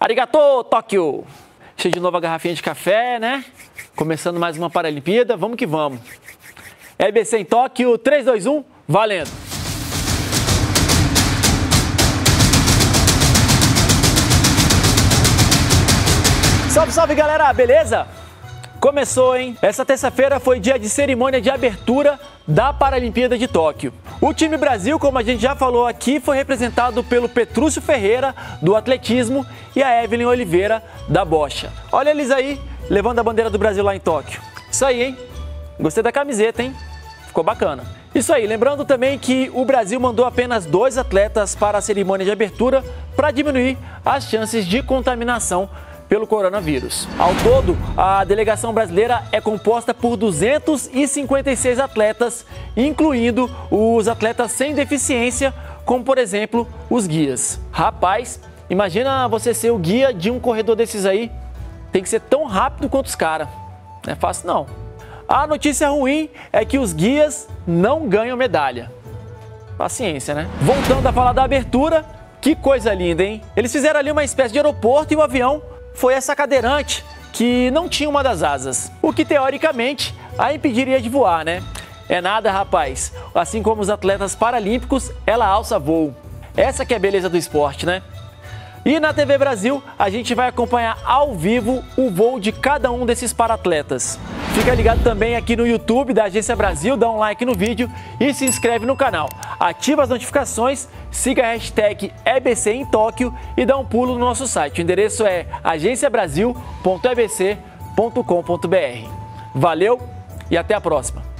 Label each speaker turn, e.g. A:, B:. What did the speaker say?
A: Arigato, Tóquio! Cheio de novo a garrafinha de café, né? Começando mais uma Paralimpíada, vamos que vamos. EBC em Tóquio, 3, 2, 1, valendo! Salve, salve galera, beleza? Começou, hein? Essa terça-feira foi dia de cerimônia de abertura da Paralimpíada de Tóquio. O time Brasil, como a gente já falou aqui, foi representado pelo Petrúcio Ferreira, do atletismo, e a Evelyn Oliveira, da bocha. Olha eles aí, levando a bandeira do Brasil lá em Tóquio. Isso aí, hein? Gostei da camiseta, hein? Ficou bacana. Isso aí, lembrando também que o Brasil mandou apenas 2 atletas para a cerimônia de abertura para diminuir as chances de contaminação pelo coronavírus. Ao todo, a delegação brasileira é composta por 256 atletas, incluindo os atletas sem deficiência, como por exemplo, os guias. Rapaz, imagina você ser o guia de um corredor desses aí, tem que ser tão rápido quanto os caras. Não é fácil não. A notícia ruim é que os guias não ganham medalha. Paciência, né? Voltando a falar da abertura, que coisa linda, hein? Eles fizeram ali uma espécie de aeroporto e o avião foi essa cadeirante que não tinha uma das asas, o que teoricamente a impediria de voar, né? É nada, rapaz. Assim como os atletas paralímpicos, ela alça voo. Essa que é a beleza do esporte, né? E na TV Brasil, a gente vai acompanhar ao vivo o voo de cada um desses paratletas. Fica ligado também aqui no YouTube da Agência Brasil, dá um like no vídeo e se inscreve no canal. Ativa as notificações, siga a hashtag EBC em Tóquio e dá um pulo no nosso site. O endereço é agenciabrasil.ebc.com.br. Valeu e até a próxima!